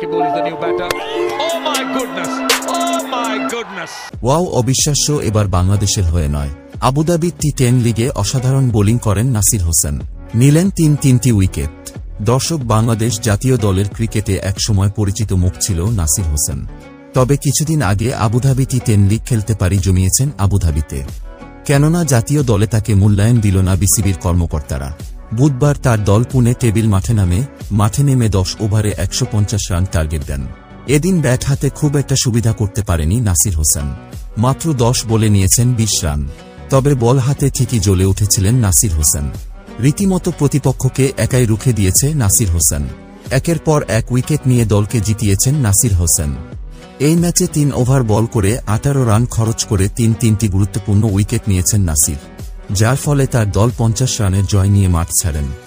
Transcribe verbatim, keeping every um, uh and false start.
Shakib is the new batter. Oh my goodness! Oh my goodness! Wow, অবিশ্বাস্য। এবার বাংলাদেশের হয়ে নয়, আবুধাবি টি টেন লিগে অসাধারণ বোলিং করেন নাসির হোসেন, নিলেন তিন তিনটি উইকেট। দর্শক, বাংলাদেশ জাতীয় দলের ক্রিকেটে একসময় পরিচিত মুখ ছিল নাসির হোসেন। তবে কিছুদিন আগে আবুধাবি টি টেন লিগ খেলতে পারি জমিয়েছেন আবুধাবিতে, কেননা জাতীয় দলে তাকে মূল্যায়ন দিল না বিসিবির কর্মকর্তারা। বুধবার তার দল পুনে টেবিল মাঠে নামে মাঠে নেমে দশ ওভারে একশো পঞ্চাশ রান টার্গেট দেন। এদিন ব্যাট হাতে খুব একটা সুবিধা করতে পারেনি নাসির হোসেন, মাত্র দশ বলে নিয়েছেন বিশ রান। তবে বল হাতে ঠিকই জ্বলে উঠেছিলেন নাসির হোসেন, রীতিমতো প্রতিপক্ষকে একাই রুখে দিয়েছে নাসির হোসেন। একের পর এক উইকেট নিয়ে দলকে জিতিয়েছেন নাসির হোসেন। এই ম্যাচে তিন ওভার বল করে আঠারো রান খরচ করে তিন তিনটি গুরুত্বপূর্ণ উইকেট নিয়েছেন নাসির, যার ফলে তার দল পঞ্চাশ রানের জয় নিয়ে মাঠ ছাড়েন।